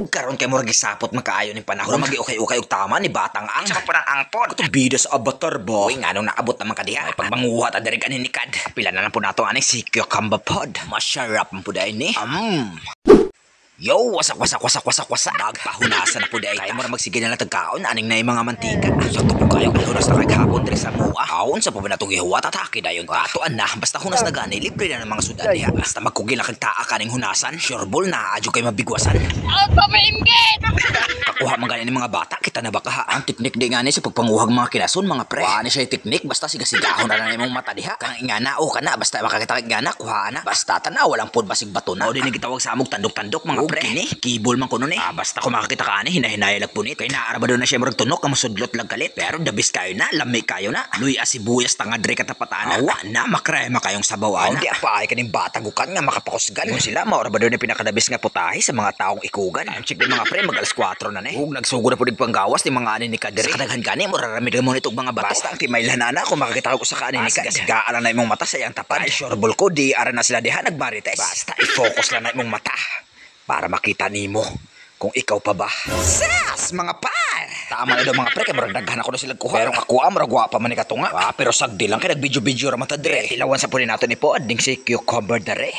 karon kay murag gisapot makaayo ning panahon. Magi-okay-okay og tama ni batang ang. Sa parang angpon. Katong bida sa avatar ba? Uy, nganong naabot naman ka diha. Ay pagmanguha ta diri kanin nikad. Pila na lang po nato aning si cucumber pod. Masarap man pud ini. Yo, wasak. Nagpahunasan na po dahil. Kaya mo na magsige na lang tagkaon, aning na yung mga mantika. Sa tupo kayo, hunas na kaghapon diri sa mua. Aon sa po ba na itong ihuwa, tatake na yun. Katuan na, basta hunas na gani, libre na ng mga sudan niya. Basta magkugil na kagtaa kaning hunasan, sureball na, adyo kayo mabigwasan. Out pa mainggit! Kakuha man gani ng mga bata, kita na ba ka? Ang teknik di nga ni sa pagpanguhag mga kinason, mga pre. Wala siya yung teknik, basta sigasigahon na na yung mata diha. Kang ingana, o kana, basta makakita kang ingana, kuha na. Basta tanaw, walang pod basig bato na. O din gitawag sa amog tandok-tandok, mga pre. Kini, kibol man kuno ni. Basta kung makakita ka ani, hinahinaya lag punit. Kaya naaraba doon na siya murag tunok, kamusudlot lag kalit. Pero dabis kayo na, lamay kayo na. Luy asibuyas tangadre katapatan. Awa na, makrema kayong sabawan. Di apa ay kaning bata gukan nga makapakusgan. Kung sila, maaraba doon na pinakadabis nga putahe sa mga taong ikugan. Ang check din mga pre, mag alas 4 na ni. Hug nagsugo na po panggawas ni mga ani ni kadere. Kadaghan kani, muraramid mo nitong mga bato. Basta ang timaylan na kung makakita ko sa kaani ni kadere. Sigaan na imong mata sa iyang tapad. Sureball ko, di ara na sila diha nagmarites. Basta i-focus lang na imong mata. Para makita nimo kung ikaw pa ba. Sas, mga par! Tama na daw mga pre, kaya marag daghan ako na sila kuha. Pero ako marag wapa man ni katunga. Pero sagdi lang, kaya nag-video-video raman ta dire. Tilawan sa puli nato ni po, ading si cucumber dare.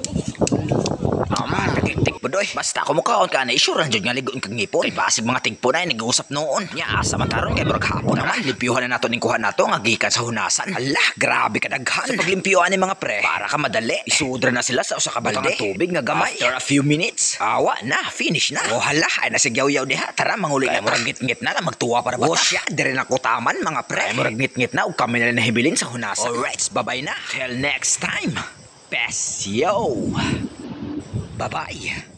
Tik-tik budoy. Basta ako mukhaon ka na isure dyan nga ligoon kang ngipon. Kay basig mga tingpo na nag-uusap noon. Nya asa man taron kay murag hapon naman. Limpyuhan na nato ning kuha nato nga gikan sa hunasan. Ala, grabe ka daghan. Sa paglimpyuhan ni mga pre, para ka madali. Isudra na sila sa usa ka balde. Tubig nga gamay. After a few minutes, awa na, finish na. Oh hala, ay nasigyaw-yaw diha. Tara manguli na murag ngit-ngit na magtuwa para bata. Siya dire na ko taman mga pre. Ay murag ngit-ngit na ug kami na nahibilin sa hunasan. Alright, bye-bye na. Till next time. Best yo. Bye-bye.